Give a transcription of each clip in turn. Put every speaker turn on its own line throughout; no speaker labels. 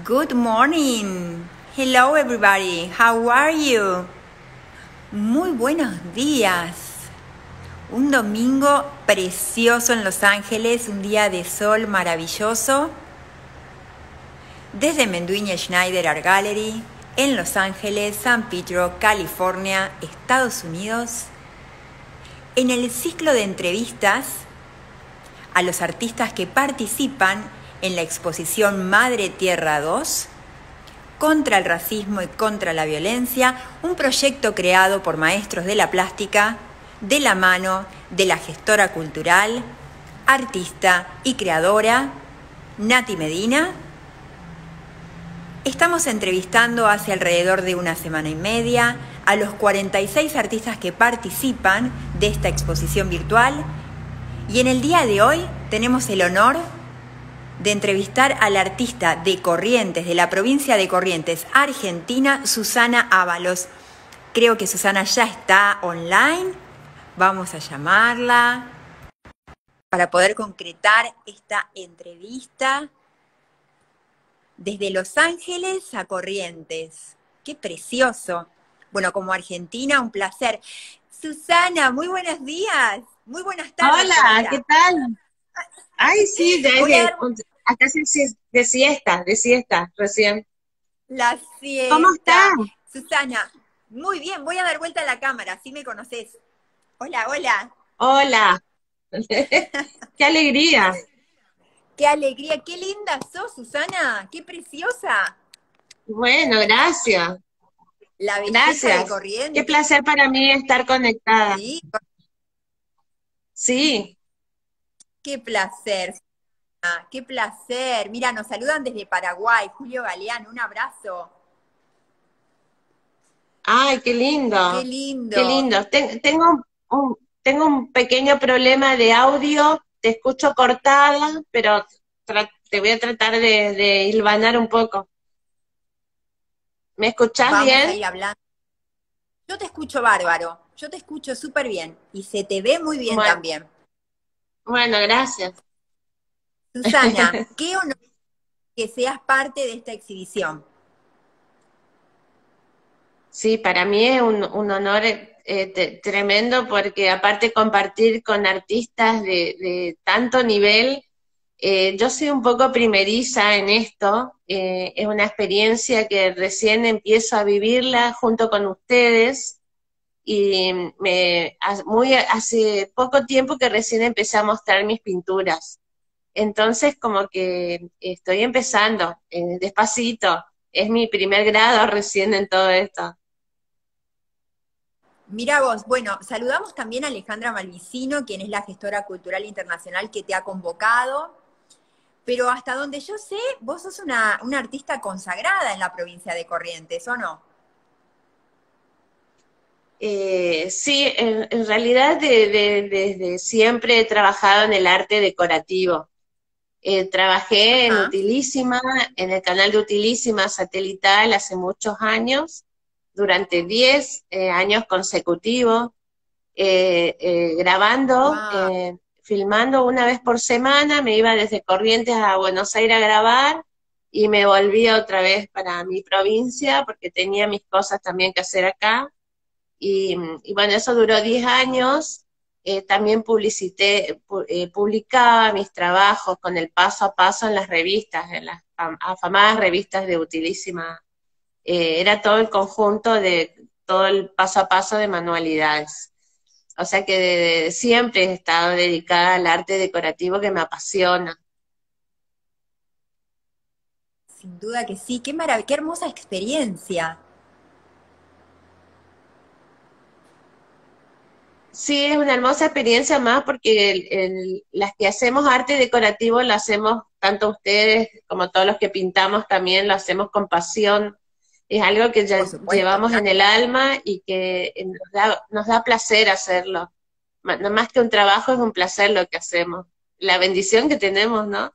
Good morning. Hello everybody. How are you? Muy buenos días. Un domingo precioso en Los Ángeles, un día de sol maravilloso. Desde Menduiña Schneider Art Gallery, en Los Ángeles, San Pedro, California, Estados Unidos, en el ciclo de entrevistas a los artistas que participan en la exposición Madre Tierra 2, contra el racismo y contra la violencia, un proyecto creado por maestros de la plástica de la mano de la gestora cultural, artista y creadora Nati Medina. Estamos entrevistando hace alrededor de una semana y media a los 46 artistas que participan de esta exposición virtual, y en el día de hoy tenemos el honor de entrevistar a la artista de Corrientes, de la provincia de Corrientes, Argentina, Susana Ábalos. Creo que Susana ya está online. Vamos a llamarla para poder concretar esta entrevista desde Los Ángeles a Corrientes. ¡Qué precioso! Bueno, como argentina, un placer. Susana, muy buenos días. Muy buenas tardes.
Hola, ¿qué tal? Ay, sí,
Voy a dar
acá sí, de siesta, recién.
la
¿Cómo
siesta.
estás?
Susana, muy bien, voy a dar vuelta a la cámara, así me conoces. Hola, hola.
Hola, qué alegría.
Qué alegría, qué linda sos, Susana, qué preciosa.
Bueno, gracias,
La belleza de
gracias. Qué
Corrientes,
placer para mí estar conectada.
sí,
Sí,
qué placer, Susana, qué placer. Mira, nos saludan desde Paraguay, Julio Galeano, un abrazo.
ay,
Qué
qué
lindo.
lindo. Tengo un pequeño problema de audio, te escucho cortada, pero te voy a tratar de hilvanar un poco. ¿Me escuchás
Vamos a
bien?
ir hablando. Yo te escucho bárbaro, yo te escucho súper bien y se te ve muy bien
Bueno,
también.
bueno, gracias.
Susana, qué honor que seas parte de esta exhibición.
Sí, para mí es un honor tremendo porque aparte compartir con artistas de tanto nivel, yo soy un poco primeriza en esto, es una experiencia que recién empiezo a vivirla junto con ustedes y hace poco tiempo que recién empecé a mostrar mis pinturas. Entonces como que estoy empezando, despacito, es mi primer grado recién en todo esto.
Mira vos, bueno, saludamos también a Alejandra Malvicino, quien es la gestora cultural internacional que te ha convocado, pero hasta donde yo sé, vos sos una artista consagrada en la provincia de Corrientes, ¿o no?
Sí, en realidad desde siempre he trabajado en el arte decorativo. Trabajé en
Ajá.
Utilísima, en el canal de Utilísima satelital hace muchos años, durante 10 años consecutivos, grabando,
Wow.
filmando una vez por semana, me iba desde Corrientes a Buenos Aires a grabar y me volvía otra vez para mi provincia porque tenía mis cosas también que hacer acá. Y bueno, eso duró 10 años. También publicaba mis trabajos con el paso a paso en las revistas, en las afamadas revistas de Utilísima. Era todo el conjunto de todo el paso a paso de manualidades. O sea que siempre he estado dedicada al arte decorativo que me apasiona.
Sin duda que sí, qué hermosa experiencia.
Sí, es una hermosa experiencia más porque las que hacemos arte decorativo lo hacemos tanto ustedes como todos los que pintamos también lo hacemos con pasión. Es algo que ya
Por supuesto,
llevamos en el alma y que nos da placer hacerlo. No más que un trabajo, es un placer lo que hacemos. La bendición que tenemos, ¿no?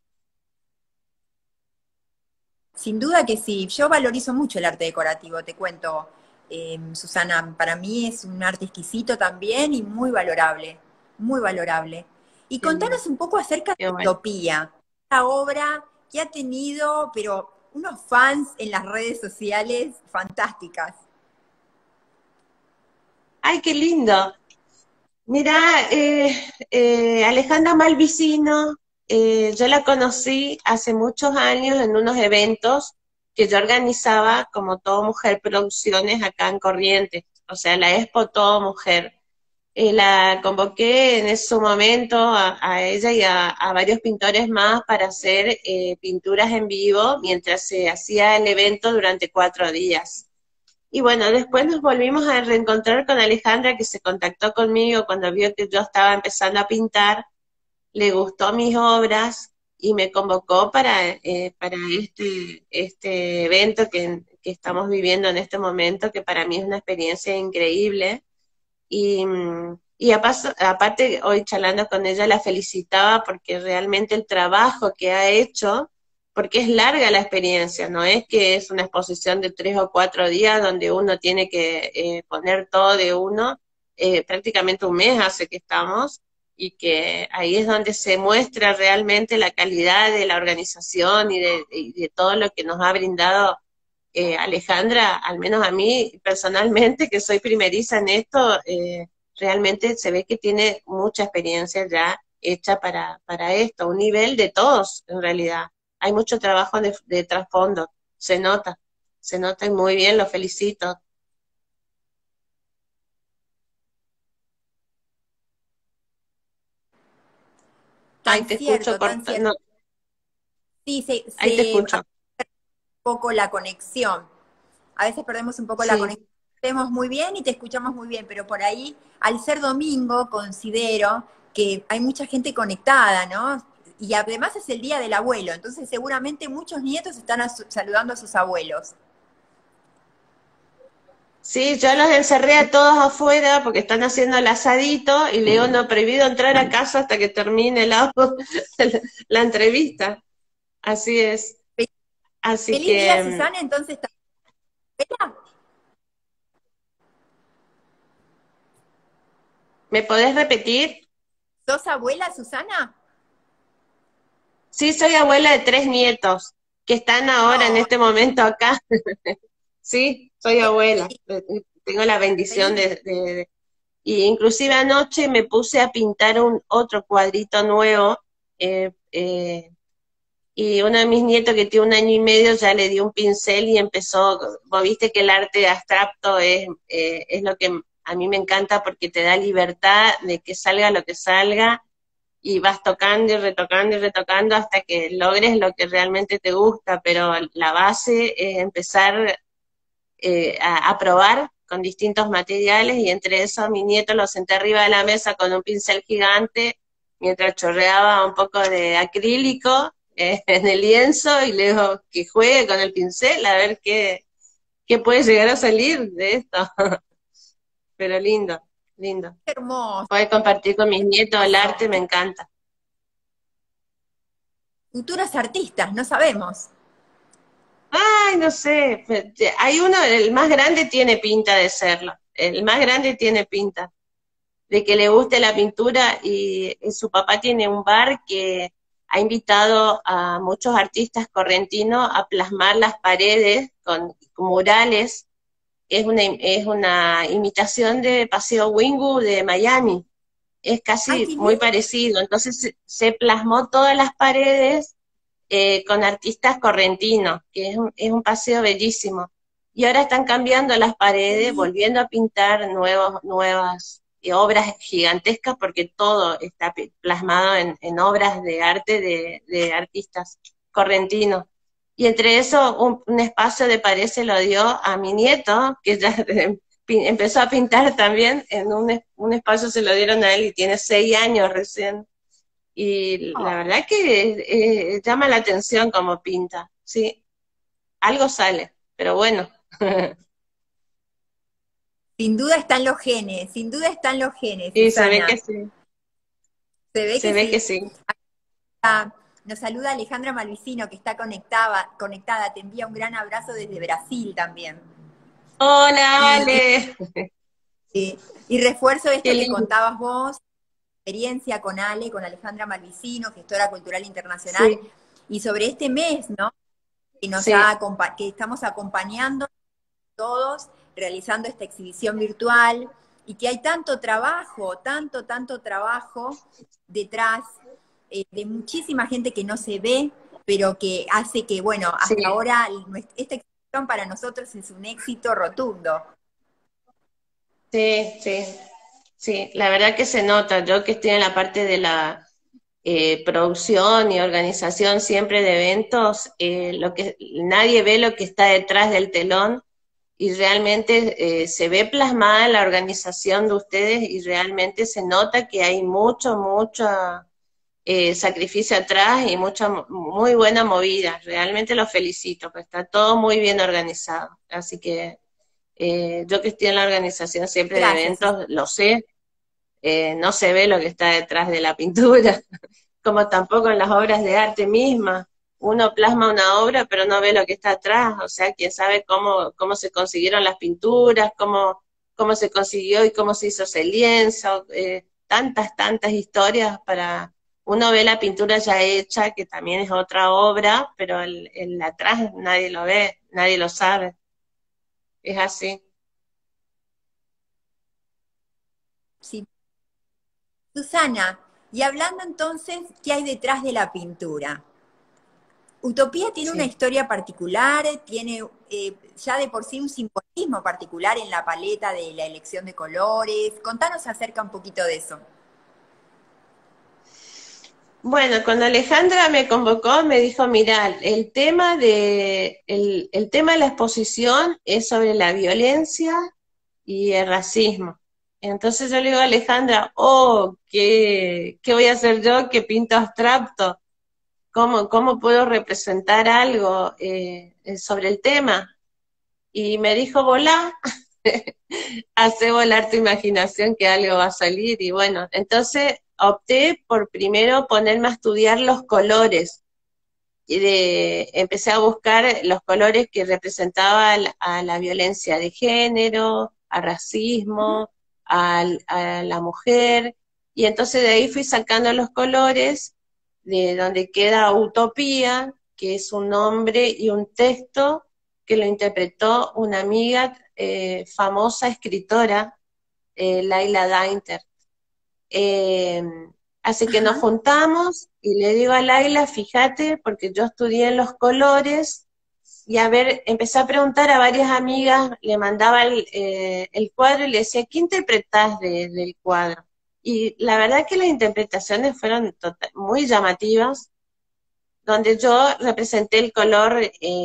sin duda que sí. Yo valorizo mucho el arte decorativo, te cuento, Susana. Para mí es un arte exquisito también y muy valorable, muy valorable. Y
Qué lindo,
contanos un poco acerca
qué
de
bueno.
Utopía, esta obra que ha tenido, pero unos fans en las redes sociales fantásticas.
¡Ay, qué lindo! Mirá, Alejandra Malvicino, yo la conocí hace muchos años en unos eventos que yo organizaba como Todo Mujer Producciones acá en Corrientes, o sea, la Expo Todo Mujer. La convoqué en su momento a ella y a varios pintores más para hacer pinturas en vivo mientras se hacía el evento durante 4 días. Y bueno, después nos volvimos a reencontrar con Alejandra, que se contactó conmigo cuando vio que yo estaba empezando a pintar, le gustó mis obras y me convocó para este evento que estamos viviendo en este momento, que para mí es una experiencia increíble. Y aparte, hoy charlando con ella la felicitaba porque realmente el trabajo que ha hecho, porque es larga la experiencia, no es que es una exposición de 3 o 4 días donde uno tiene que poner todo de uno, prácticamente un mes hace que estamos, y que ahí es donde se muestra realmente la calidad de la organización y de todo lo que nos ha brindado Alejandra, al menos a mí personalmente, que soy primeriza en esto, realmente se ve que tiene mucha experiencia ya hecha para esto, un nivel de todos en realidad. Hay mucho trabajo de trasfondo, se nota y muy bien, lo felicito. Ahí
Tan
te escucho,
cierto, tan cierto.
no,
Sí,
ahí te escucho.
un poco la conexión. A veces perdemos un poco la
Sí.
conexión. Te vemos muy bien y te escuchamos muy bien, pero por ahí, al ser domingo, considero que hay mucha gente conectada, ¿no? Y además es el día del abuelo, entonces seguramente muchos nietos están saludando a sus abuelos.
Sí, yo los encerré a todos afuera porque están haciendo el asadito y le digo, no, prohibido entrar a casa hasta que termine la entrevista. Así es. Así
Feliz día,
que,
Susana, entonces,
¿me podés repetir?
¿sos abuela, Susana?
Sí, soy abuela de 3 nietos que están ahora en
No,
este momento acá. Sí, soy abuela.
feliz,
Tengo la bendición
feliz.
y inclusive anoche me puse a pintar un otro cuadrito nuevo, eh, eh, y uno de mis nietos que tiene 1 año y medio ya le dio un pincel y empezó, vos viste que el arte abstracto es lo que a mí me encanta porque te da libertad de que salga lo que salga y vas tocando y retocando y retocando hasta que logres lo que realmente te gusta, pero la base es empezar a probar con distintos materiales y entre eso a mi nieto lo senté arriba de la mesa con un pincel gigante mientras chorreaba un poco de acrílico en el lienzo y le digo que juegue con el pincel a ver qué puede llegar a salir de esto. Pero lindo, lindo.
Hermoso,
Poder compartir con mis nietos el
hermoso.
arte me encanta.
Futuros artistas, no sabemos.
Ay, no sé, hay uno, el más grande tiene pinta de serlo, el más grande tiene pinta de que le guste la pintura y su papá tiene un bar que ha invitado a muchos artistas correntinos a plasmar las paredes con murales. Es una imitación de Paseo Wingu de Miami, es
Ay,
casi
qué
muy
lindo.
parecido. Entonces se plasmó todas las paredes con artistas correntinos, que es un paseo bellísimo. Y ahora están cambiando las
Qué
paredes,
lindo.
volviendo a pintar nuevas obras gigantescas, porque todo está plasmado en obras de arte de artistas correntinos. Y entre eso, un espacio de pared se lo dio a mi nieto, que ya empezó a pintar también, en un espacio se lo dieron a él y tiene 6 años recién. Y la
Oh,
verdad que llama la atención como pinta, sí, algo sale, pero bueno,
sin duda están los genes, sin duda están los genes,
y se ve que
Susana.
sí,
Se ve
se
que
ve que
sí.
sí.
Nos saluda Alejandra Malvicino, que está conectada. Te envía un gran abrazo desde Brasil también.
Hola,
Y,
Ale,
y- y refuerzo
qué
esto que
lindo,
contabas vos, experiencia con con Alejandra Malvicino, gestora cultural internacional,
sí,
y sobre este mes, ¿no? nos
Sí,
que estamos acompañando todos, realizando esta exhibición virtual, y que hay tanto trabajo, tanto trabajo detrás de muchísima gente que no se ve, pero que hace que, bueno,
sí,
hasta ahora esta exhibición para nosotros es un éxito rotundo.
sí, sí, sí, la verdad que se nota, yo que estoy en la parte de la producción y organización siempre de eventos, lo que nadie ve lo que está detrás del telón y realmente se ve plasmada en la organización de ustedes y realmente se nota que hay mucho sacrificio atrás y mucha muy buena movida. Realmente los felicito, pues está todo muy bien organizado. Así que yo que estoy en la organización siempre de
Gracias, Susana.
eventos, lo sé, no se ve lo que está detrás de la pintura, como tampoco en las obras de arte mismas. Uno plasma una obra, pero no ve lo que está atrás, o sea, quién sabe cómo se consiguieron las pinturas, cómo se consiguió y cómo se hizo ese lienzo, tantas historias para... Uno ve la pintura ya hecha, que también es otra obra, pero el atrás nadie lo ve, nadie lo sabe. Es así.
Sí. Susana, y hablando entonces, ¿qué hay detrás de la pintura? Utopía tiene una
Sí.
historia particular, tiene ya de por sí un simbolismo particular en la paleta de la elección de colores. Contanos acerca un poquito de eso.
Bueno, cuando Alejandra me convocó, me dijo, mira, el tema de la exposición es sobre la violencia y el racismo. Entonces yo le digo a Alejandra, oh, ¿qué voy a hacer yo que pinto abstracto? ¿Cómo puedo representar algo sobre el tema? Y me dijo, volá, hace volar tu imaginación que algo va a salir. Y bueno, entonces opté por primero ponerme a estudiar los colores. Empecé a buscar los colores que representaban a la violencia de género, al racismo, a la mujer. Y entonces de ahí fui sacando los colores de donde queda Utopía, que es un nombre y un texto que lo interpretó una amiga famosa escritora, Laila Dainter. Eh, Así que nos
Ajá.
juntamos y le digo a Laila, fíjate, porque yo estudié en los colores, y a ver, empecé a preguntar a varias amigas, le mandaba el cuadro y le decía, ¿qué interpretás del cuadro? Y la verdad que las interpretaciones fueron muy llamativas, donde yo representé el color,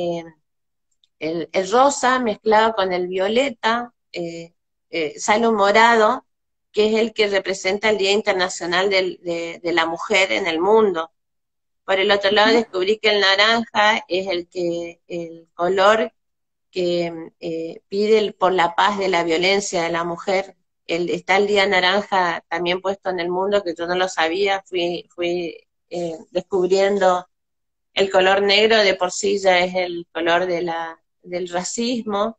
el rosa mezclado con el violeta, sale un morado, que es el que representa el Día Internacional de la Mujer en el mundo. Por el otro lado descubrí que el naranja es el color que pide por la paz de la violencia de la mujer. Está el Día Naranja también puesto en el mundo, que yo no lo sabía, fui descubriendo el color negro de por sí ya es el color del racismo,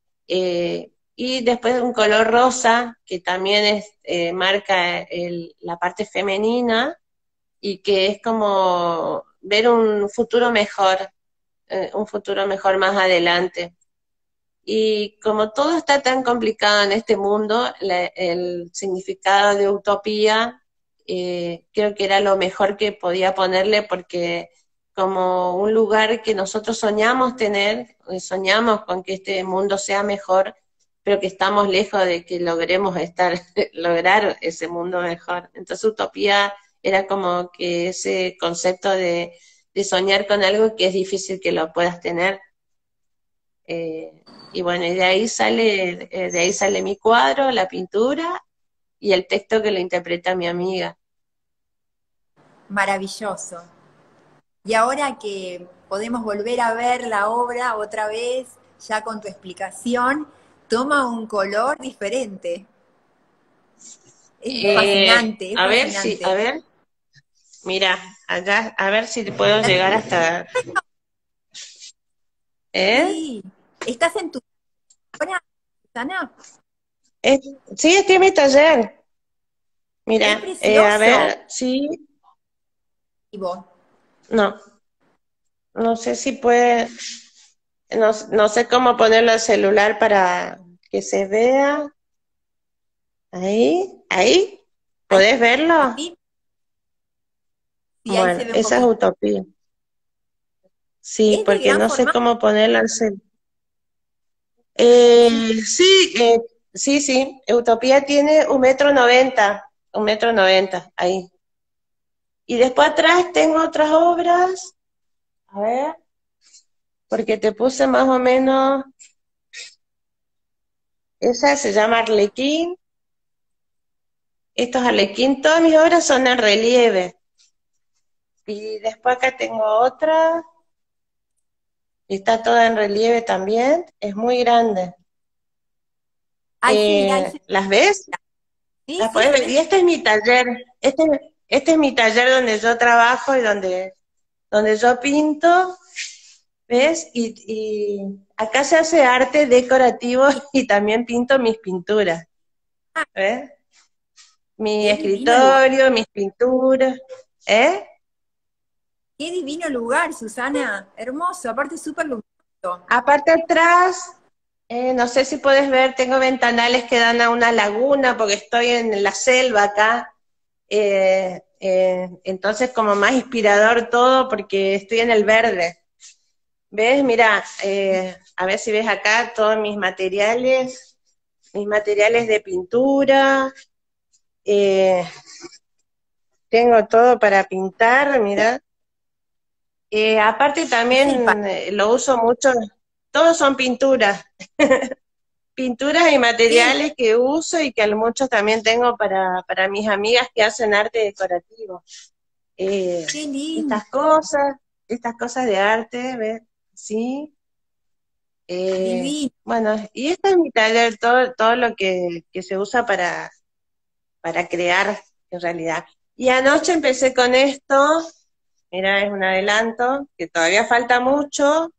y después un color rosa que también marca la parte femenina y que es como ver un futuro mejor más adelante. Y como todo está tan complicado en este mundo, el significado de utopía creo que era lo mejor que podía ponerle, porque como un lugar que nosotros soñamos tener, soñamos con que este mundo sea mejor, pero que estamos lejos de que logremos lograr ese mundo mejor. Entonces utopía era como que ese concepto de soñar con algo que es difícil que lo puedas tener. Y bueno, y de ahí sale mi cuadro, la pintura y el texto que lo interpreta mi amiga.
Maravilloso. Y ahora que podemos volver a ver la obra otra vez, ya con tu explicación, toma un color diferente. Es
A ver si, a
fascinante.
ver, mira, allá, a ver si puedo llegar hasta, ¿eh?
Sí. ¿Estás en tu hora, Susana?
Es- sí, estoy en mi taller.
Es
Mira, a
precioso.
ver, sí,
Vivo.
no. No sé si puede, no sé cómo ponerlo al celular para que se vea. Ahí,
Ahí,
¿podés verlo?
sí, sí, ahí se
Bueno,
ve un
esa es
poquito.
utopía. Sí,
¿Es de
porque
gran
no sé
formato?
cómo ponerlo al celular.
Sí.
Sí, sí, Utopía tiene 1,90 m, 1,90 m, ahí. Y después atrás tengo otras obras, a ver, porque te puse más o menos, esa se llama Arlequín, estos Arlequín, todas mis obras son en relieve. Y después acá tengo otra, y está toda en relieve también, es muy grande.
Ay, sí, mira, ahí se...
¿Las ves?
Sí,
Las
sí,
podés
se
ver.
ven.
Y este es mi taller, este es mi taller donde yo trabajo y donde yo pinto, ¿ves? Y acá se hace arte decorativo y también pinto mis pinturas,
Ah,
¿ves? Mi
qué divino lugar.
escritorio, mis pinturas, ¿eh?
Qué divino lugar, Susana. Hermoso, aparte súper luminoso.
Aparte atrás, no sé si puedes ver, tengo ventanales que dan a una laguna porque estoy en la selva acá. Entonces como más inspirador todo porque estoy en el verde. ¿Ves? Mira, a ver si ves acá todos mis materiales de pintura, eh, tengo todo para pintar, mira. Aparte
Es el
también lo uso mucho, todos son pinturas, pinturas y
qué,
materiales que uso y que a muchos también tengo para mis amigas que hacen arte decorativo. Eh,
qué lindo,
estas cosas, estas cosas de arte, ¿ves? Sí.
divino.
Bueno, y este es mi taller, todo lo que se usa para crear en realidad. Y anoche empecé con esto, mira, es un adelanto, que todavía falta mucho,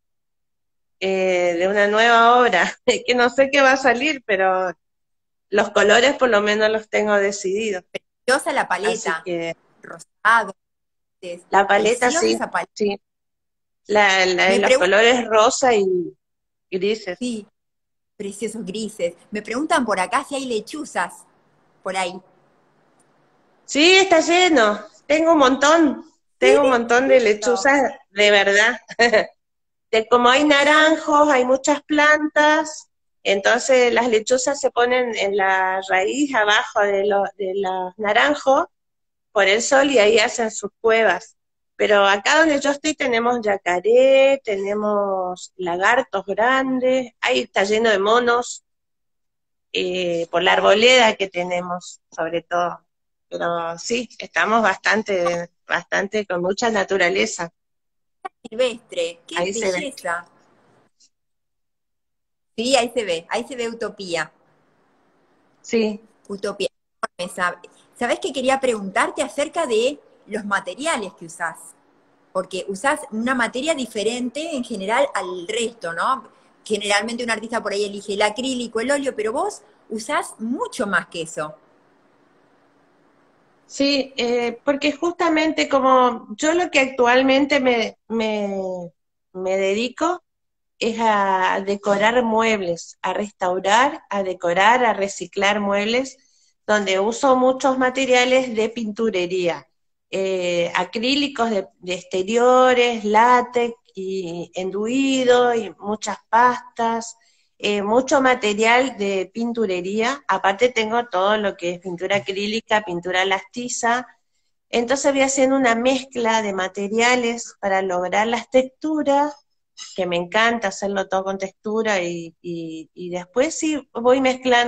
de una nueva obra, que no sé qué va a salir, pero los colores por lo menos los tengo decididos.
Preciosa la
Así
paleta,
que
rosado,
la paleta
preciosa
sí,
esa paleta.
sí,
Me
los
preguntan,
colores rosa y grises.
sí, preciosos grises. Me preguntan por acá si hay lechuzas por ahí.
Sí, está lleno.
¡Qué
Tengo un montón de
lindo!
lechuzas de verdad. Como hay naranjos, hay muchas plantas, entonces las lechuzas se ponen en la raíz abajo de los naranjos por el sol y ahí hacen sus cuevas. Pero acá donde yo estoy tenemos yacaré, tenemos lagartos grandes, ahí está lleno de monos, por la arboleda que tenemos, sobre todo. Pero sí, estamos bastante con mucha naturaleza.
Silvestre, qué
Ahí se ve.
belleza. Sí, ahí se ve Utopía.
Sí.
Utopía. ¿Sabés que quería preguntarte acerca de los materiales que usás? Porque usás una materia diferente en general al resto, ¿no? Generalmente un artista por ahí elige el acrílico, el óleo, pero vos usás mucho más que eso.
Sí, porque justamente como yo lo que actualmente me dedico es a decorar muebles, a restaurar, a decorar, a reciclar muebles, donde uso muchos materiales de pinturería, acrílicos de exteriores, látex y enduido y muchas pastas, mucho material de pinturería, aparte tengo todo lo que es pintura acrílica, pintura lastiza, entonces voy haciendo una mezcla de materiales para lograr las texturas que me encanta hacerlo todo con textura y después sí voy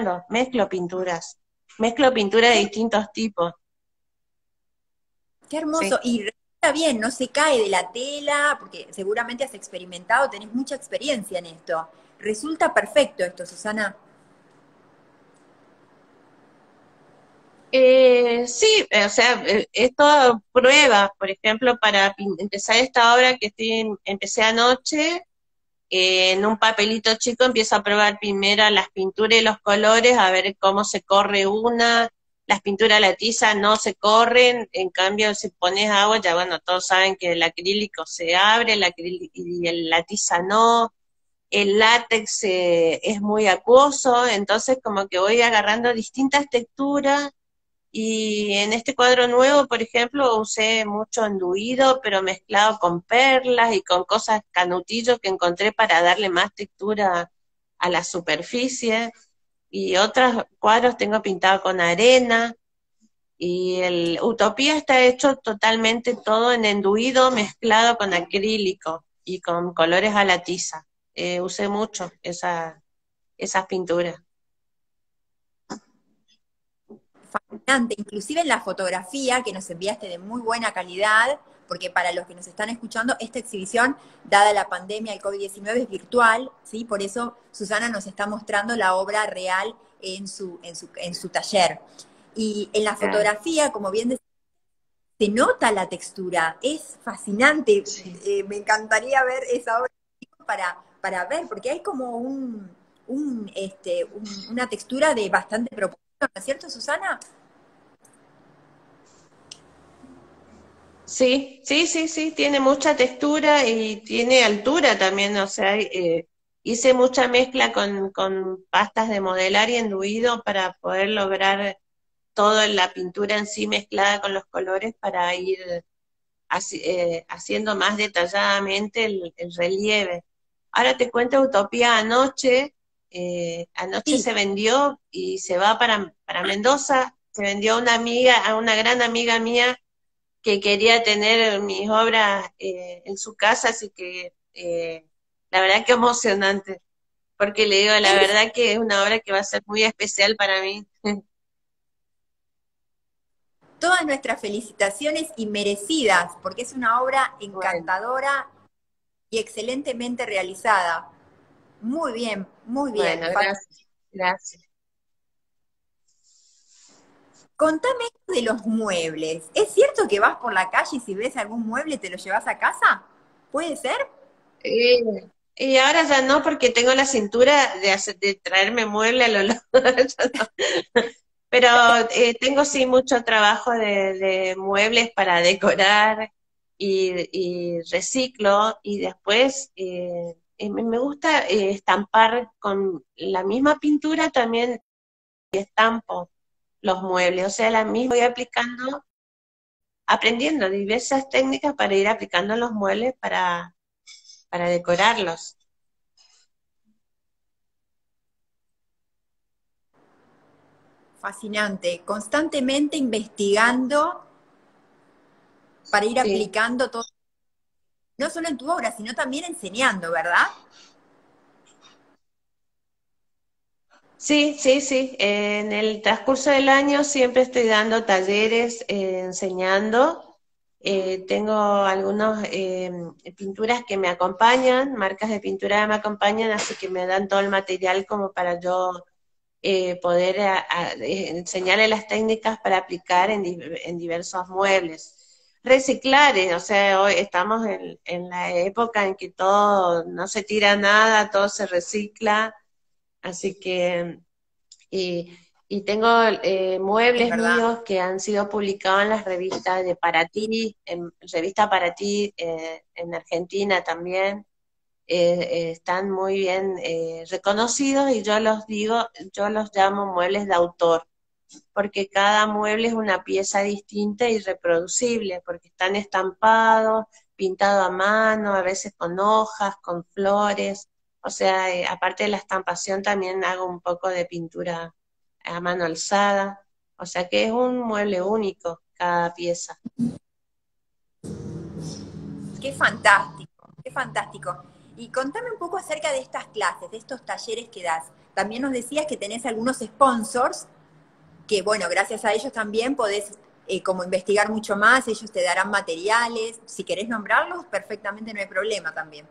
mezclo pinturas de
Qué,
distintos tipos,
qué hermoso.
sí.
Y resulta bien, no se cae de la tela, porque seguramente has experimentado, tenés mucha experiencia en esto. Resulta perfecto esto, Susana.
Sí, o sea, es toda prueba, por ejemplo, para empezar esta obra que empecé anoche, en un papelito chico empiezo a probar primero las pinturas y los colores, a ver cómo se corre una, las pinturas a la tiza no se corren, en cambio si pones agua, ya bueno, todos saben que el acrílico se abre, la tiza no, el látex es muy acuoso, entonces como que voy agarrando distintas texturas, y en este cuadro nuevo, por ejemplo, usé mucho enduido, pero mezclado con perlas y con cosas canutillos que encontré para darle más textura a la superficie, y otros cuadros tengo pintado con arena, y el Utopía está hecho totalmente todo en enduido mezclado con acrílico y con colores a la tiza. Usé mucho esas pinturas.
Fascinante, inclusive en la fotografía que nos enviaste de muy buena calidad, porque para los que nos están escuchando, esta exhibición, dada la pandemia del COVID-19, es virtual, ¿sí? Por eso Susana nos está mostrando la obra real en su taller. Y en la
Claro.
fotografía, como bien decía, se nota la textura, es fascinante.
Sí.
Me encantaría ver esa obra para ver, porque hay como una textura de bastante proporción, ¿no es cierto, Susana?
Sí, sí, sí, sí, tiene mucha textura y tiene altura también, o sea, hice mucha mezcla con pastas de modelar y enduido para poder lograr toda la pintura en sí mezclada con los colores para ir haciendo más detalladamente el relieve. Ahora te cuento Utopía anoche, anoche
Sí.
se vendió y se va para Mendoza, se vendió a una amiga, a una gran amiga mía que quería tener mis obras en su casa, así que la verdad que emocionante, porque le digo, la
Es
verdad que es una obra que va a ser muy especial para mí.
todas nuestras felicitaciones y merecidas, porque es una obra
Bueno,
encantadora y excelentemente realizada. Muy bien.
bueno, gracias, gracias.
Contame esto de los muebles. ¿Es cierto que vas por la calle y si ves algún mueble te lo llevas a casa? ¿Puede ser?
Eh, y ahora ya no, porque tengo la cintura de traerme mueble a lo largo, ya no. Pero tengo sí mucho trabajo de muebles para decorar y reciclo, y después me gusta estampar con la misma pintura también, estampo los muebles, o sea, la misma voy aplicando, aprendiendo diversas técnicas para ir aplicando los muebles para decorarlos.
Fascinante. Constantemente investigando para ir
Sí.
aplicando todo, no solo en tu obra, sino también enseñando, ¿verdad?
Sí, sí, sí. En el transcurso del año siempre estoy dando talleres, enseñando. Tengo algunas pinturas que me acompañan, marcas de pintura que me acompañan, así que me dan todo el material como para yo poder enseñarle las técnicas para aplicar en diversos muebles. Reciclar, o sea, hoy estamos en la época en que todo, no se tira nada, todo se recicla. Así que, y tengo
Es
muebles
verdad.
míos que han sido publicados en las revistas de Para Ti, en revista Para Ti en Argentina también. Están muy bien reconocidos, y yo los digo, yo los llamo muebles de autor, porque cada mueble es una pieza distinta y reproducible, porque están estampados, pintados a mano, a veces con hojas, con flores, o sea, aparte de la estampación también hago un poco de pintura a mano alzada, o sea que es un mueble único cada pieza.
Qué fantástico, qué fantástico. Y contame un poco acerca de estas clases, de estos talleres que das. También nos decías que tenés algunos sponsors que, bueno, gracias a ellos también podés como investigar mucho más, ellos te darán materiales. Si querés nombrarlos, perfectamente no hay problema también.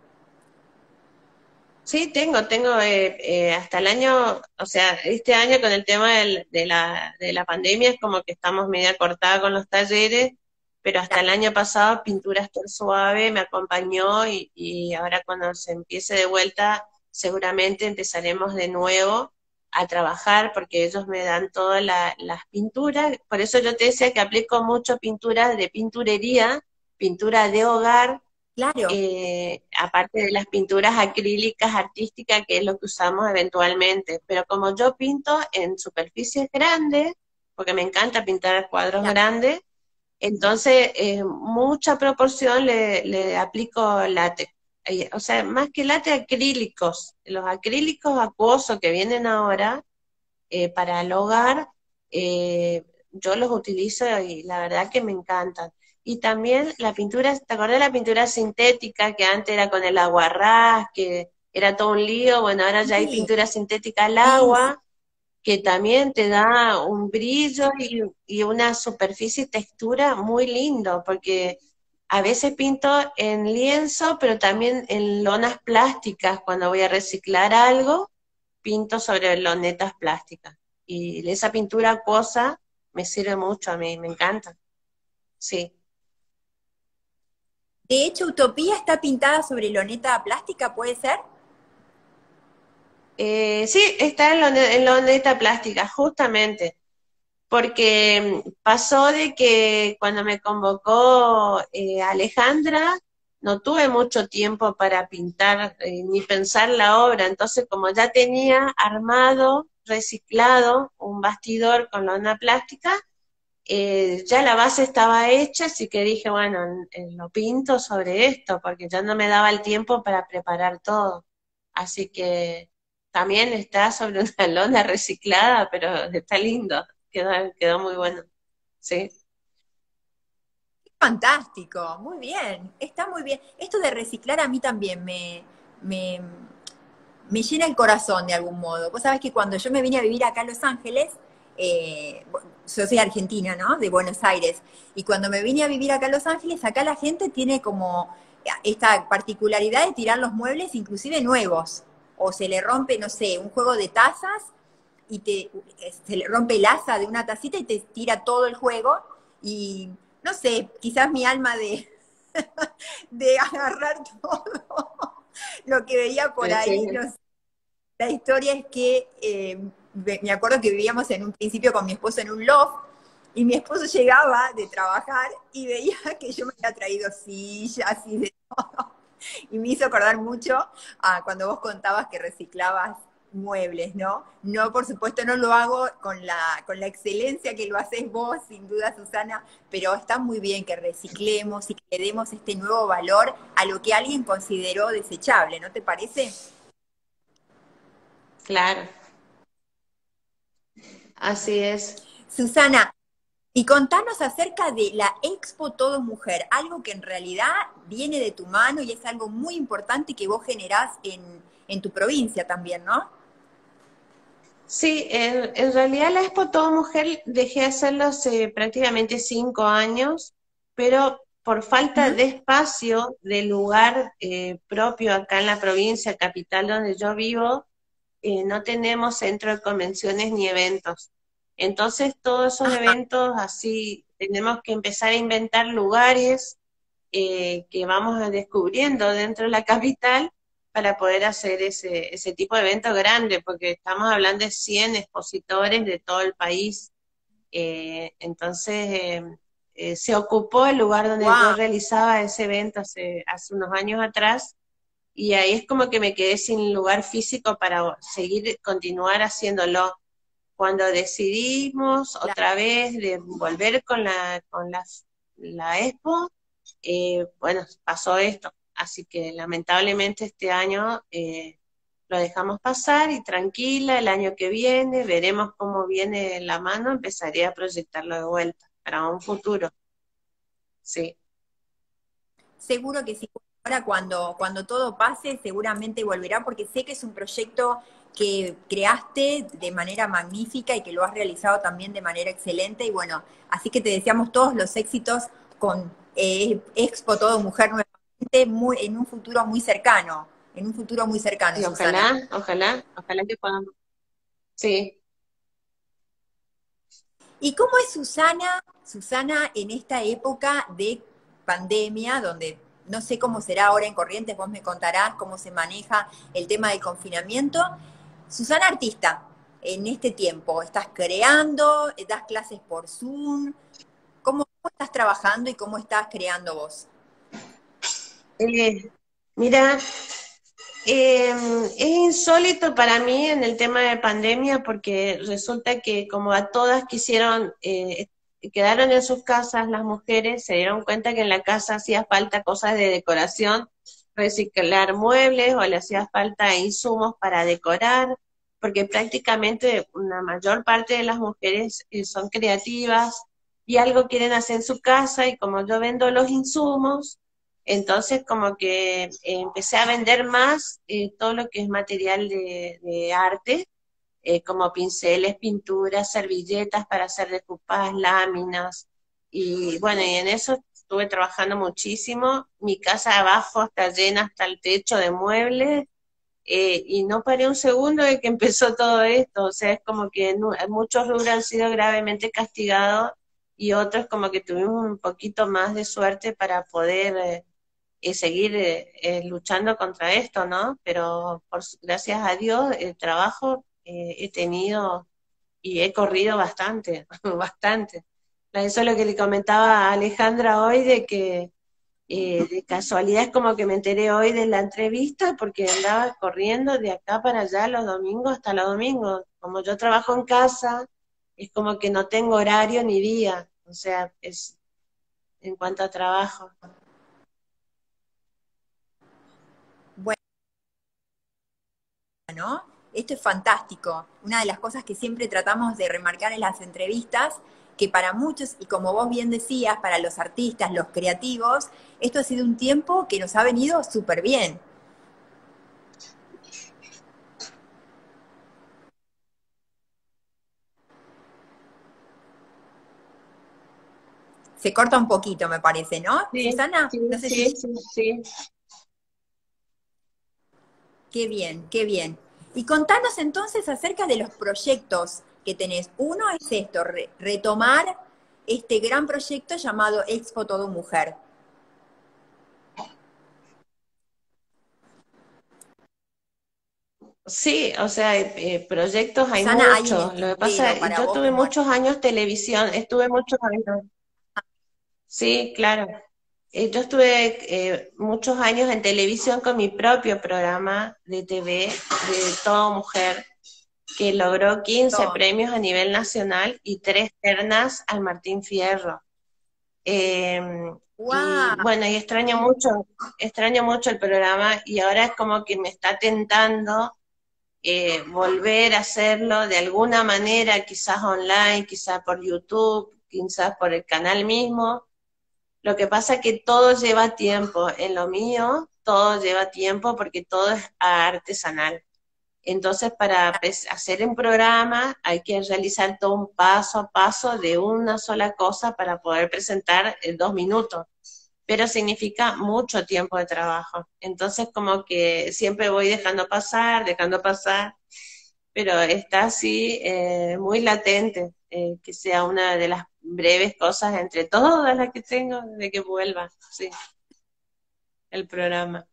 Sí, tengo hasta el año, o sea, este año con el tema de la pandemia es como que estamos media cortada con los talleres, pero hasta el año pasado Pintura Astor Suave me acompañó, y ahora cuando se empiece de vuelta seguramente empezaremos de nuevo a trabajar porque ellos me dan todas las pinturas. Por eso yo te decía que aplico mucho pinturas de pinturería, pintura de hogar,
Claro,
aparte de las pinturas acrílicas artísticas, que es lo que usamos eventualmente. Pero como yo pinto en superficies grandes, porque me encanta pintar cuadros
claro.
grandes, entonces mucha proporción le aplico látex. O sea, más que látex, acrílicos. Los acrílicos acuosos que vienen ahora para el hogar, yo los utilizo y la verdad que me encantan. Y también la pintura, ¿te acordás de la pintura sintética que antes era con el aguarrás, que era todo un lío? Bueno, ahora ya hay
Sí,
pintura sintética al
sí, sí.
agua, que también te da un brillo y una superficie y textura muy lindo, porque a veces pinto en lienzo, pero también en lonas plásticas, cuando voy a reciclar algo, pinto sobre lonetas plásticas. Y esa pintura acuosa me sirve mucho a mí, me encanta. Sí.
De hecho, Utopía está pintada sobre loneta plástica, ¿puede ser?
Sí, está en loneta plástica, justamente, porque pasó de que cuando me convocó Alejandra, no tuve mucho tiempo para pintar ni pensar la obra, entonces como ya tenía armado, reciclado un bastidor con lona plástica, ya la base estaba hecha, así que dije, bueno, lo pinto sobre esto, porque ya no me daba el tiempo para preparar todo. Así que también está sobre una lona reciclada, pero está lindo, quedó muy bueno. Sí,
Fantástico, muy bien, está muy bien. Esto de reciclar a mí también me, me llena el corazón de algún modo. Vos sabés que cuando yo me vine a vivir acá a Los Ángeles, yo soy argentina, ¿no? De Buenos Aires. Y cuando me vine a vivir acá a Los Ángeles, acá la gente tiene como esta particularidad de tirar los muebles inclusive nuevos. O se le rompe, no sé, un juego de tazas y se le rompe el asa de una tacita y te tira todo el juego. Y no sé, quizás mi alma de agarrar todo lo que veía por ahí,
sí,
no sé. La historia es que me acuerdo que vivíamos en un principio con mi esposo en un loft y mi esposo llegaba de trabajar y veía que yo me había traído sillas y de todo. Y me hizo acordar mucho a cuando vos contabas que reciclabas muebles, ¿no? No, por supuesto, no lo hago con la excelencia que lo haces vos, sin duda, Susana, pero está muy bien que reciclemos y que le demos este nuevo valor a lo que alguien consideró desechable, ¿no te parece?
claro, así es.
Susana, y contanos acerca de la Expo Todo Mujer, algo que en realidad viene de tu mano y es algo muy importante que vos generás en tu provincia también, ¿no?
Sí, en realidad la Expo Todo Mujer dejé de hacerlo hace prácticamente 5 años, pero por falta
Ujú.
de espacio, de lugar propio acá en la provincia, capital donde yo vivo, no tenemos centro de convenciones ni eventos. Entonces todos esos
Ajá,
eventos así tenemos que empezar a inventar lugares que vamos descubriendo dentro de la capital para poder hacer ese tipo de evento grande, porque estamos hablando de 100 expositores de todo el país. Entonces, se ocupó el lugar donde yo
wow,
realizaba ese evento hace unos años atrás, y ahí es como que me quedé sin lugar físico para seguir, continuar haciéndolo. Cuando decidimos otra vez de volver con la Expo, bueno, pasó esto. Así que lamentablemente este año lo dejamos pasar y tranquila, el año que viene veremos cómo viene la mano, empezaré a proyectarlo de vuelta para un futuro. Sí,
seguro que sí. Ahora cuando todo pase, seguramente volverá, porque sé que es un proyecto que creaste de manera magnífica y que lo has realizado también de manera excelente. Y bueno, así que te deseamos todos los éxitos con Expo Todo Mujer nuevamente en un futuro muy cercano, en un futuro muy cercano,
y
Susana.
ojalá que podamos. Sí.
¿Y cómo es Susana, en esta época de pandemia, donde no sé cómo será ahora en Corrientes, vos me contarás cómo se maneja el tema del confinamiento? Susana artista, en este tiempo? ¿Estás creando? ¿Das clases por Zoom? ¿Cómo estás trabajando y cómo estás creando vos?
Eh, Mira, es insólito para mí en el tema de pandemia porque resulta que como a todas quisieron, quedaron en sus casas las mujeres, se dieron cuenta que en la casa hacía falta cosas de decoración, reciclar muebles o le hacía falta insumos para decorar, porque prácticamente una mayor parte de las mujeres son creativas y algo quieren hacer en su casa y como yo vendo los insumos, entonces como que empecé a vender más todo lo que es material de arte, como pinceles, pinturas, servilletas para hacer decoupage, láminas, y bueno, y en eso estuve trabajando muchísimo. Mi casa de abajo está llena hasta el techo de muebles, y no paré un segundo de que empezó todo esto, o sea, es como que muchos rubros han sido gravemente castigados y otros como que tuvimos un poquito más de suerte para poder seguir luchando contra esto, ¿no? Pero gracias a Dios el trabajo he tenido y he corrido bastante, bastante. Eso es lo que le comentaba a Alejandra hoy, de que de casualidad es como que me enteré hoy de la entrevista porque andaba corriendo de acá para allá los domingos hasta los domingos. Como yo trabajo en casa, es como que no tengo horario ni día, o sea, es en cuanto a trabajo.
Bueno, ¿no? Esto es fantástico. Una de las cosas que siempre tratamos de remarcar en las entrevistas, que para muchos, y como vos bien decías, para los artistas, los creativos, esto ha sido un tiempo que nos ha venido súper bien. Se corta un poquito, me parece, ¿no?
Sí,
Susana,
sí,
no sé si...
sí, sí, sí.
Qué bien, qué bien. Y contanos entonces acerca de los proyectos que tenés. Uno es esto, retomar este gran proyecto llamado Expo Todo Mujer.
Sí, o sea, proyectos hay
Susana, hay un
muchos. Lo que pasa,
dedo para
yo
vos
tuve
como
muchos años televisión, estuve muchos años. Sí, claro. Yo estuve muchos años en televisión con mi propio programa de TV de Toda Mujer, que logró 15
artista.
premios a nivel nacional y 3 ternas al Martín Fierro. Eh, y
¡Wow!
bueno, y extraño mucho el programa y ahora es como que me está tentando volver a hacerlo de alguna manera, quizás online, quizás por YouTube, quizás por el canal mismo. Lo que pasa es que todo lleva tiempo. En lo mío, todo lleva tiempo porque todo es artesanal. Entonces, para hacer un programa hay que realizar todo un paso a paso de una sola cosa para poder presentar en 2 minutos. Pero significa mucho tiempo de trabajo. Entonces, como que siempre voy dejando pasar, pero está así muy latente, que sea una de las breves cosas entre todas las que tengo de que vuelva, sí, el programa.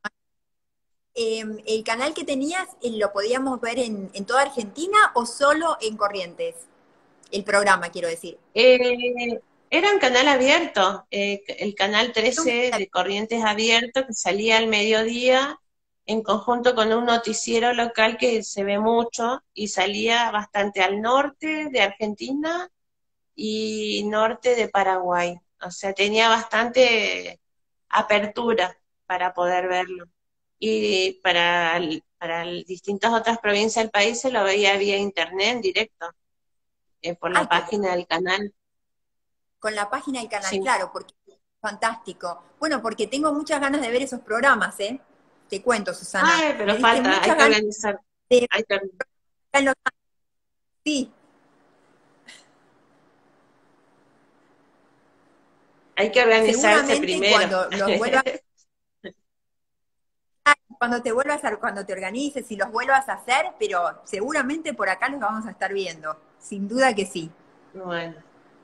¿El canal que tenías lo podíamos ver en toda Argentina o solo en Corrientes? El programa, quiero decir.
Era un canal abierto, el canal
Era un
13
canal-
de Corrientes abierto que salía al mediodía en conjunto con un noticiero local que se ve mucho y salía bastante al norte de Argentina y norte de Paraguay. O sea, tenía bastante apertura para poder verlo. Y para distintas otras provincias del país se lo veía vía internet en directo, por la
Ay, qué bueno.
página del canal.
Con la página del canal,
Sí.
claro, porque fantástico. Bueno, porque tengo muchas ganas de ver esos programas, ¿eh? Te cuento, Susana.
Ay, pero
Me diste
falta, hay
muchas
que
ganas
organizar.
de
Hay que,
verlo. Sí,
hay que organizarse
seguramente
primero.
cuando los vuelvas, cuando te vuelvas a, cuando te organices y los vuelvas a hacer, pero seguramente por acá los vamos a estar viendo. Sin duda que sí.
Bueno,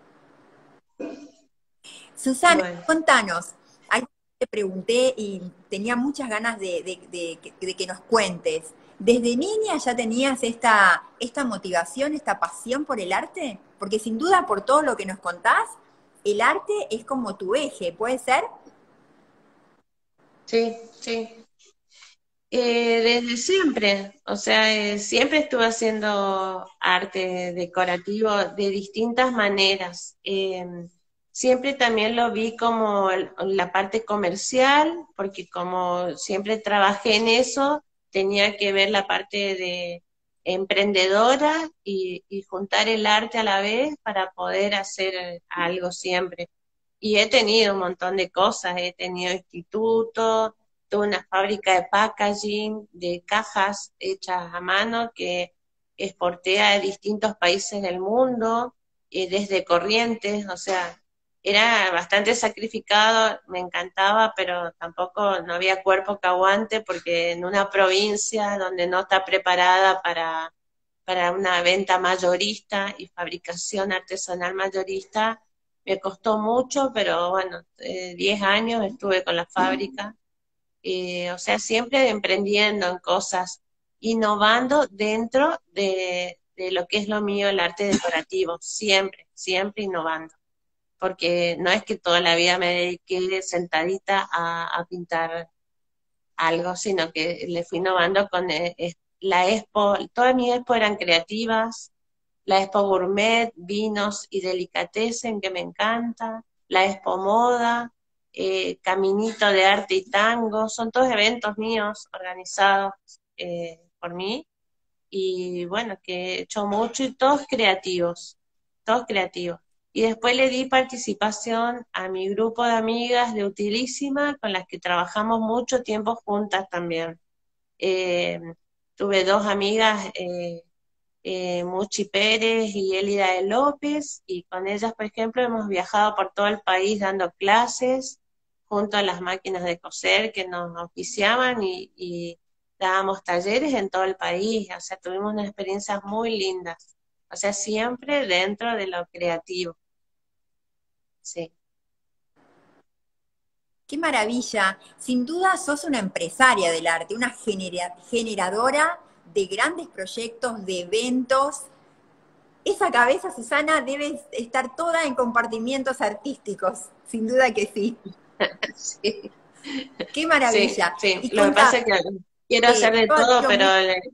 Susana,
bueno.
contanos. Algo que te pregunté y tenía muchas ganas de que nos cuentes. ¿Desde niña ya tenías esta motivación, esta pasión por el arte? Porque sin duda, por todo lo que nos contás, el arte es como tu eje, ¿puede ser?
Sí, sí. Desde siempre, o sea, siempre estuve haciendo arte decorativo de distintas maneras. Siempre también lo vi como la parte comercial, porque como siempre trabajé en eso, tenía que ver la parte de emprendedora y juntar el arte a la vez para poder hacer algo siempre. Y he tenido un montón de cosas, he tenido institutos, tuve una fábrica de packaging, de cajas hechas a mano que exporté a distintos países del mundo, desde Corrientes, o sea, era bastante sacrificado, me encantaba, pero tampoco no había cuerpo que aguante porque en una provincia donde no está preparada para una venta mayorista y fabricación artesanal mayorista, me costó mucho, pero bueno, 10 años estuve con la fábrica, o sea, siempre emprendiendo en cosas, innovando dentro de lo que es lo mío, el arte decorativo, siempre, siempre innovando, porque no es que toda la vida me dediqué sentadita a pintar algo, sino que le fui innovando con la expo, todas mis expo eran creativas, la expo gourmet, vinos y delicatessen, que me encanta, la expo moda, caminito de arte y tango, son todos eventos míos organizados por mí, y bueno, que he hecho mucho y todos creativos, todos creativos. Y después le di participación a mi grupo de amigas de Utilísima, con las que trabajamos mucho tiempo juntas también. Eh, Tuve dos amigas, Muchi Pérez y Elida de López, y con ellas, por ejemplo, hemos viajado por todo el país dando clases junto a las máquinas de coser que nos auspiciaban y dábamos talleres en todo el país, o sea, tuvimos unas experiencias muy lindas, o sea, siempre dentro de lo creativo, sí.
Qué maravilla. Sin duda sos una empresaria del arte, una generadora de grandes proyectos, de eventos. Esa cabeza, Susana, debe estar toda en compartimientos artísticos. Sin duda que sí.
Sí,
Qué
sí,
maravilla.
sí.
Y
Lo que pasa
contame,
es que quiero hacer de
yo
todo,
admiro
pero
mucho.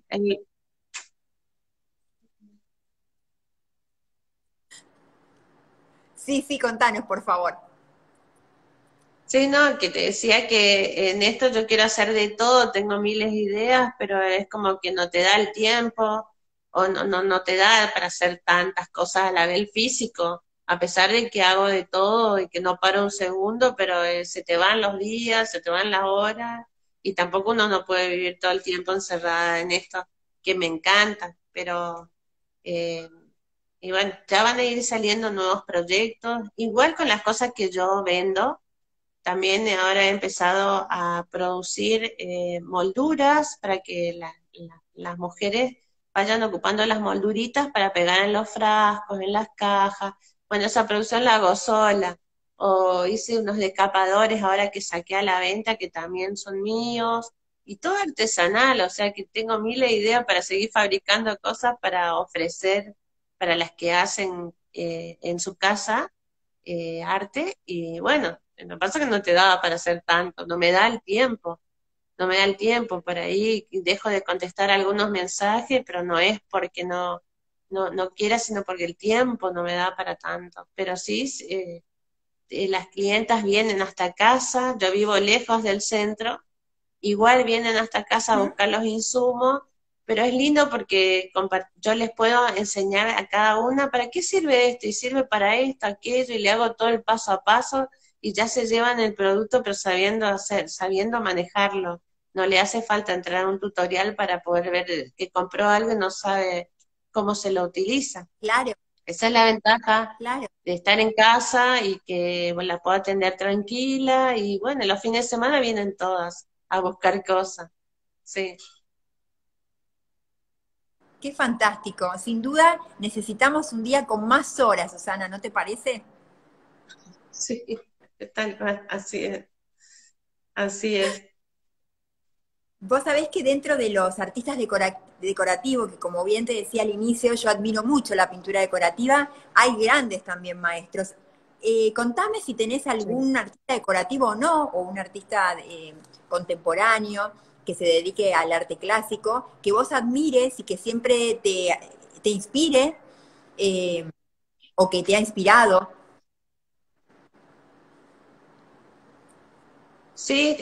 Sí, sí, contanos, por favor.
sí, no, que te decía que en esto yo quiero hacer de todo, tengo miles de ideas, pero es como que no te da el tiempo o no te da para hacer tantas cosas a la vez el físico, a pesar de que hago de todo y que no paro un segundo, pero se te van los días, se te van las horas y tampoco uno no puede vivir todo el tiempo encerrada en esto que me encanta, pero eh, y bueno, ya van a ir saliendo nuevos proyectos, igual con las cosas que yo vendo. También ahora he empezado a producir molduras para que las mujeres vayan ocupando las molduritas para pegar en los frascos, en las cajas. Bueno, esa producción la hago sola. O hice unos decapadores ahora que saqué a la venta que también son míos. Y todo artesanal, o sea que tengo miles de ideas para seguir fabricando cosas para ofrecer para las que hacen en su casa arte. Y bueno, lo que pasa es que no te daba para hacer tanto, no me da el tiempo, no me da el tiempo, por ahí dejo de contestar algunos mensajes, pero no es porque no quiera, sino porque el tiempo no me da para tanto. Pero sí, las clientas vienen hasta casa, yo vivo lejos del centro, igual vienen hasta casa a
¿Mm?
buscar los insumos, pero es lindo porque yo les puedo enseñar a cada una para qué sirve esto y sirve para esto, aquello, y le hago todo el paso a paso y ya se llevan el producto, pero sabiendo hacer, sabiendo manejarlo. No le hace falta entrar a un tutorial para poder ver que compró algo y no sabe cómo se lo utiliza.
Claro,
Esa es la ventaja
claro.
de estar en casa y que bueno, la puedo atender tranquila y bueno, los fines de semana vienen todas a buscar cosas. Sí,
Qué fantástico. Sin duda necesitamos un día con más horas, Susana, ¿no te parece?
sí, tal cual, así es, así es.
Vos sabés que dentro de los artistas decorativos, que como bien te decía al inicio, yo admiro mucho la pintura decorativa, hay grandes también maestros. Contame si tenés
Sí.
algún artista decorativo o no, o un artista contemporáneo que se dedique al arte clásico, que vos admires y que siempre te inspire, eh, o que te ha inspirado.
Sí,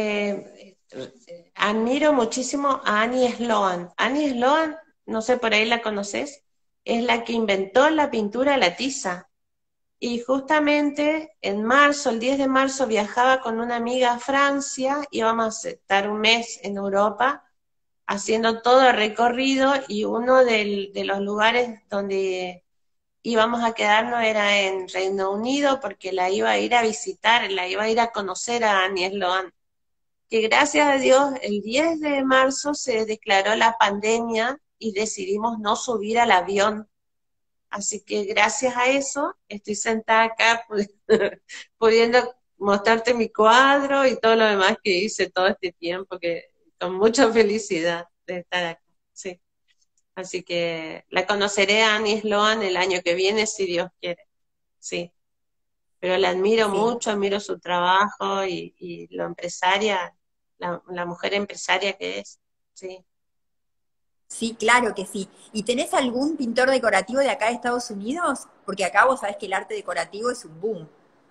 admiro muchísimo a Annie Sloan. Annie Sloan, no sé, por ahí la conoces, es la que inventó la pintura a la tiza. Y justamente en marzo, el 10 de marzo, viajaba con una amiga a Francia, íbamos a estar un mes en Europa haciendo todo el recorrido y uno de los lugares donde íbamos a quedarnos era en Reino Unido porque la iba a ir a visitar, la iba a ir a conocer a Annie Sloan, que gracias a Dios el 10 de marzo se declaró la pandemia y decidimos no subir al avión. Así que gracias a eso estoy sentada acá pudiendo mostrarte mi cuadro y todo lo demás que hice todo este tiempo, que con mucha felicidad de estar acá. Sí. Así que la conoceré a Annie Sloan el año que viene, si Dios quiere. Sí. Pero la admiro
Sí.
mucho, admiro su trabajo y lo empresaria, la mujer empresaria que es. Sí.
Sí, claro que sí. ¿Y tenés algún pintor decorativo de acá de Estados Unidos? Porque acá vos sabés que el arte decorativo es un boom.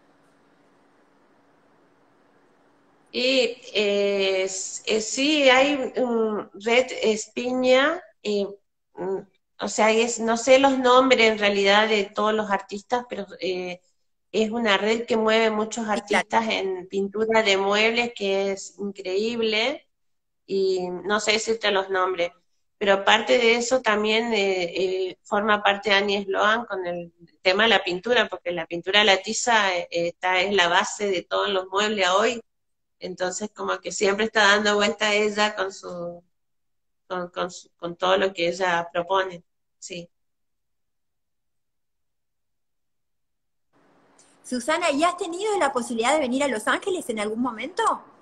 Y sí, hay Red Espiña, mm, o sea, no sé los nombres en realidad de todos los artistas, pero es una red que mueve muchos
Sí, claro.
artistas en pintura de muebles que es increíble y no sé decirte los nombres, pero aparte de eso también forma parte de Annie Sloan con el tema de la pintura, porque la pintura a la tiza es la base de todos los muebles hoy, entonces como que siempre está dando vuelta a ella con todo lo que ella propone, sí.
Susana, ¿y has tenido la posibilidad de venir a Los Ángeles en algún momento?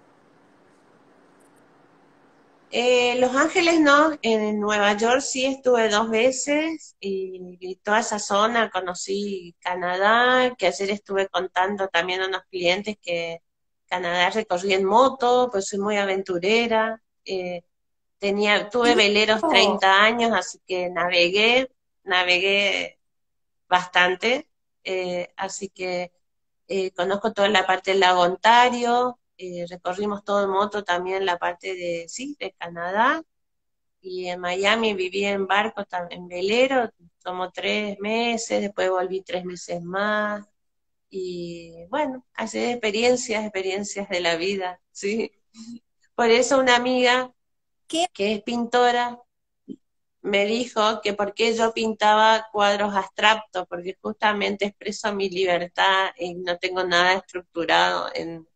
Los Ángeles no, en Nueva York sí estuve 2 veces y toda esa zona, conocí Canadá, que ayer estuve contando también a unos clientes que Canadá recorrí en moto, pues soy muy aventurera,
¡Qué
tuve veleros
lindo!
30 años, así que navegué bastante, así que conozco toda la parte del lago Ontario, recorrimos todo en moto también la parte de, sí, de Canadá, y en Miami viví en barco, en velero, tomó 3 meses, después volví 3 meses más, y bueno, hacer experiencias de la vida, sí. Por eso una amiga
¿Qué?
que es pintora me dijo que por qué yo pintaba cuadros abstractos, porque justamente expreso mi libertad y no tengo nada estructurado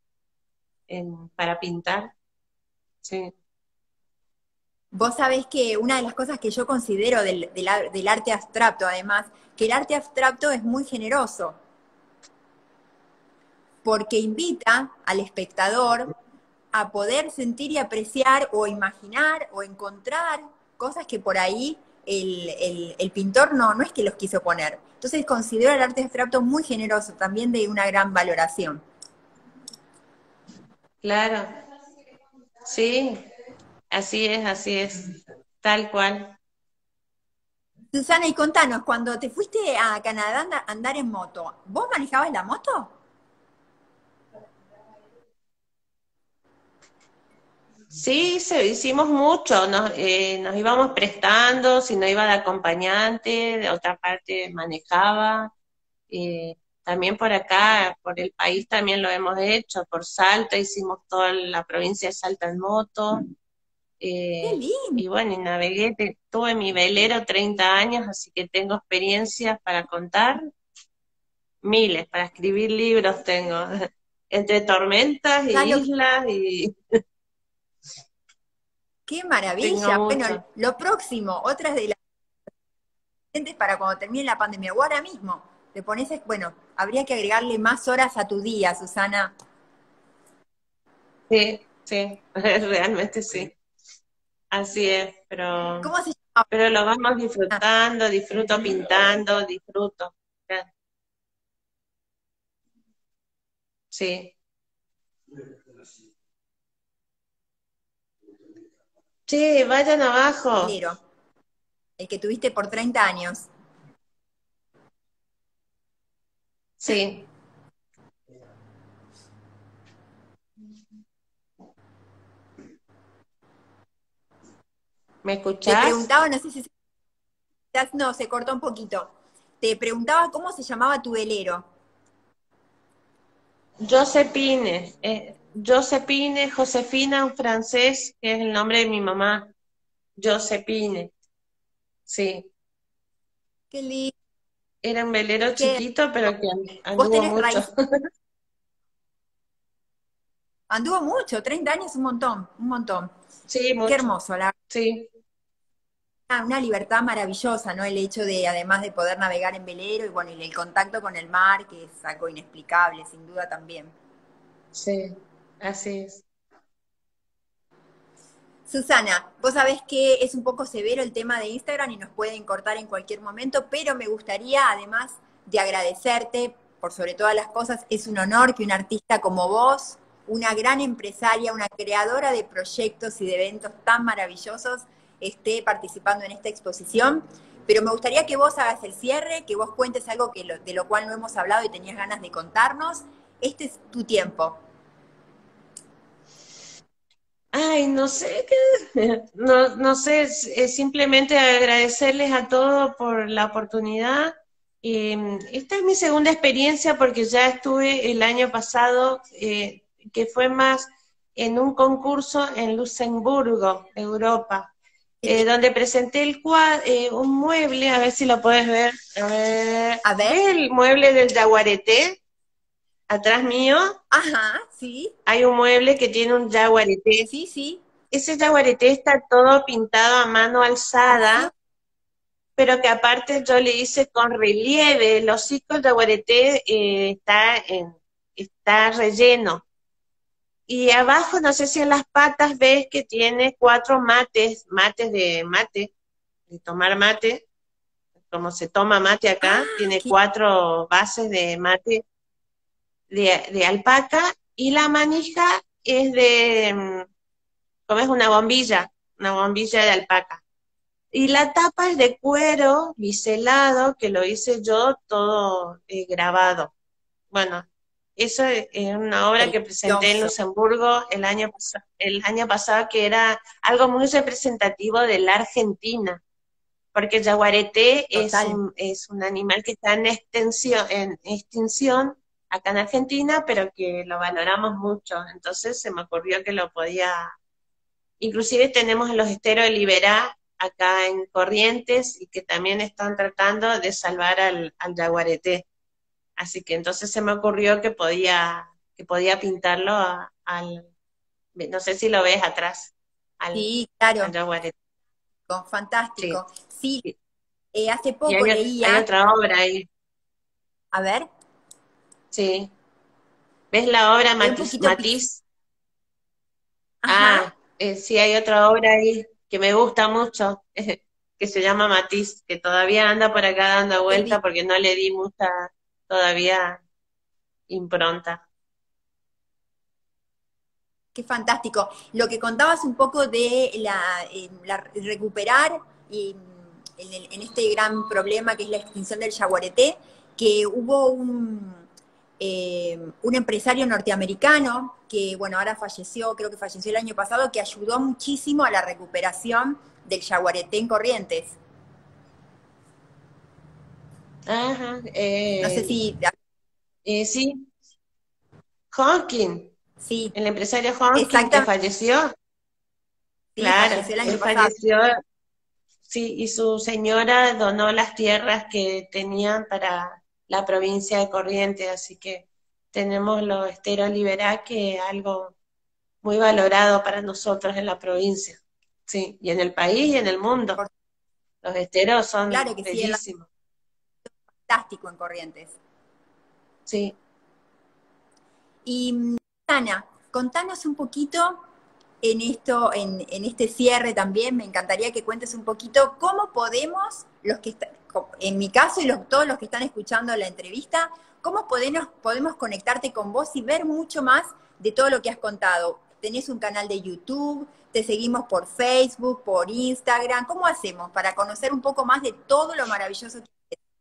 para pintar. Sí,
Vos sabés que una de las cosas que yo considero del arte abstracto, además, que el arte abstracto es muy generoso, porque invita al espectador a poder sentir y apreciar o imaginar o encontrar cosas que por ahí el pintor no es que los quiso poner. Entonces considero el arte abstracto muy generoso, también de una gran valoración.
claro, sí, así es, tal cual.
Susana, y contanos, cuando te fuiste a Canadá a andar en moto, ¿vos manejabas la moto?
Sí, hicimos mucho, nos íbamos prestando, si no iba de acompañante, de otra parte manejaba. También por acá, por el país también lo hemos hecho, por Salta, hicimos toda la provincia de Salta en moto.
¡Qué lindo!
Y bueno, y navegué, tuve mi velero 30 años, así que tengo experiencias para contar, miles, para escribir libros tengo, entre tormentas
Ya
y islas, y
¡Qué
tengo
maravilla! Bueno,
mucho.
lo próximo, otras de las gente para cuando termine la pandemia, o ahora mismo, te pones, bueno, habría que agregarle más horas a tu día, Susana.
Sí, sí, realmente sí. así es,
¿Cómo se llama?
pero lo vamos disfrutando, disfruto pintando, disfruto. Sí. Sí, vayan abajo.
Velero, el que tuviste por 30 años.
Sí. ¿Me
Te
escuchás?
preguntaba, no sé si no, se cortó un poquito. Te preguntaba cómo se llamaba tu velero.
Josephine, Josephine, Josefina, un francés, que es el nombre de mi mamá. Josephine, sí.
Qué lindo.
Era un velero
Que
chiquito, pero que
vos
anduvo
tenés
mucho.
raíz. Anduvo mucho, 30 años, un montón, un montón.
Sí,
Qué
mucho.
hermoso, la
Sí,
verdad, una libertad maravillosa, ¿no? El hecho de, además de poder navegar en velero y bueno, y el contacto con el mar, que es algo inexplicable, sin duda también.
sí, así es.
Susana, vos sabés que es un poco severo el tema de Instagram y nos pueden cortar en cualquier momento, pero me gustaría, además de agradecerte por sobre todas las cosas, es un honor que un artista como vos, una gran empresaria, una creadora de proyectos y de eventos tan maravillosos, esté participando en esta exposición. Pero me gustaría que vos hagas el cierre, que vos cuentes algo de lo cual no hemos hablado y tenías ganas de contarnos. Este es tu tiempo.
Ay, no sé qué, no sé, es simplemente agradecerles a todos por la oportunidad. Esta es mi segunda experiencia porque ya estuve el año pasado, que fue más en un concurso en Luxemburgo, Europa, donde presenté un mueble, a ver si lo puedes ver. A ver,
A ver.
¿ves el mueble del jaguarete? Atrás mío
Ajá, sí,
hay un mueble que tiene un jaguarete.
sí, sí.
Ese jaguarete está todo pintado a mano
Precioso.
alzada, pero que aparte yo le hice con relieve. El hocico del jaguarete está relleno. Y abajo, no sé si en las patas ves que tiene 4 mates de tomar mate, como se toma mate acá,
Ah,
tiene
qué
4 bases de mate de alpaca, y la manija es como es una bombilla de alpaca. Y la tapa es de cuero biselado, que lo hice yo todo grabado. Bueno, eso es una obra que presenté en
precioso.
Luxemburgo el año pasado, que era algo muy representativo de la Argentina, porque el yaguareté
Total.
es un animal que está en extinción acá en Argentina, pero que lo valoramos mucho. Entonces se me ocurrió que lo podía. Inclusive tenemos los esteros de Liberá acá en Corrientes y que también están tratando de salvar al yaguareté. Así que entonces se me ocurrió que podía pintarlo no sé si lo ves atrás, al,
Sí,
al
claro.
yaguareté. Sí.
Fantástico. Sí,
Y,
hace
y
poco
hay
leía,
otra obra ahí,
a ver,
sí. ¿Ves la obra
un poquito
Matisse?
Ajá,
Ah, sí, hay otra obra ahí que me gusta mucho, que se llama Matisse, que todavía anda por acá dando
qué
vuelta porque no le di mucha todavía impronta.
qué fantástico. Lo que contabas un poco de recuperar en este gran problema que es la extinción del yaguareté, que hubo un empresario norteamericano que, bueno, ahora falleció, creo que falleció el año pasado, que ayudó muchísimo a la recuperación del yaguareté en Corrientes.
Ajá,
No sé si,
sí, Hawking,
sí,
el empresario Hawking que
exactamente,
falleció,
sí,
claro,
falleció el año
él
pasado.
falleció, sí, y su señora donó las tierras que tenían para la provincia de Corrientes, así que tenemos los esteros Liberá, que es algo muy valorado para nosotros en la provincia, sí, y en el país y en el mundo.
Por-
Los esteros
Claro
son
que sí, es
bellísimos,
fantástico en Corrientes.
sí.
Y Ana, contanos un poquito en esto, en este cierre también, me encantaría que cuentes un poquito cómo podemos, los que en mi caso y todos los que están escuchando la entrevista, cómo podemos conectarte con vos y ver mucho más de todo lo que has contado. Tenés un canal de YouTube, te seguimos por Facebook, por Instagram. ¿Cómo hacemos para conocer un poco más de todo lo maravilloso que...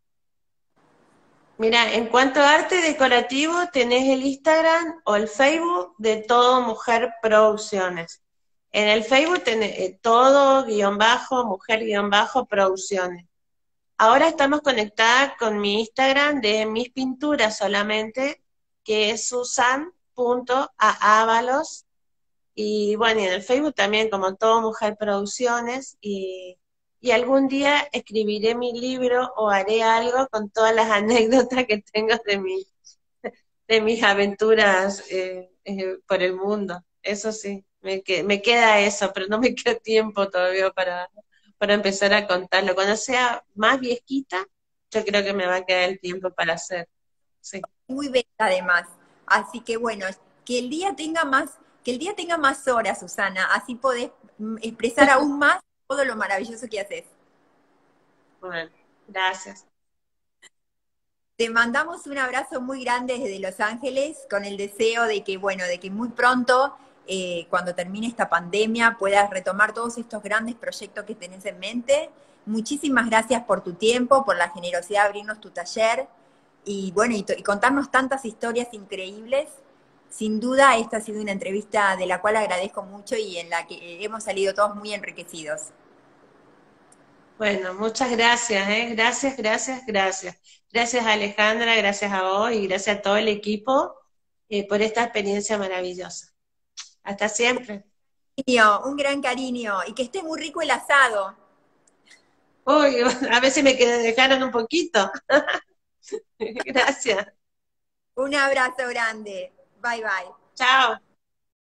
Mira, en cuanto a arte decorativo, tenés el Instagram o el Facebook de Todo Mujer Producciones. En el Facebook tenés todo guión bajo, mujer guión bajo producciones. Ahora estamos conectadas con mi Instagram de mis pinturas solamente, que es susan.aavalos. Y bueno, y en el Facebook también como Todo Mujer Producciones. Y algún día escribiré mi libro o haré algo con todas las anécdotas que tengo de mis aventuras por el mundo. Eso sí, me queda eso, pero no me queda tiempo todavía para empezar a contarlo. Cuando sea más viejita, yo creo que me va a quedar el tiempo para hacer. Sí.
Muy bella además. Así que bueno, que el día tenga más horas, Susana, así podés expresar aún más todo lo maravilloso que haces.
Bueno, gracias.
Te mandamos un abrazo muy grande desde Los Ángeles, con el deseo de que, bueno, de que muy pronto, cuando termine esta pandemia, puedas retomar todos estos grandes proyectos que tenés en mente. Muchísimas gracias por tu tiempo, por la generosidad de abrirnos tu taller y bueno, y contarnos tantas historias increíbles. Sin duda, esta ha sido una entrevista de la cual agradezco mucho y en la que hemos salido todos muy enriquecidos.
Bueno, muchas gracias, ¿eh? Gracias, gracias, gracias. Gracias Alejandra, gracias a vos y gracias a todo el equipo por esta experiencia maravillosa. Hasta siempre.
Un gran cariño y que esté muy rico el asado.
Uy, a veces me dejaron un poquito. Gracias.
Un abrazo grande. Bye bye.
Chao.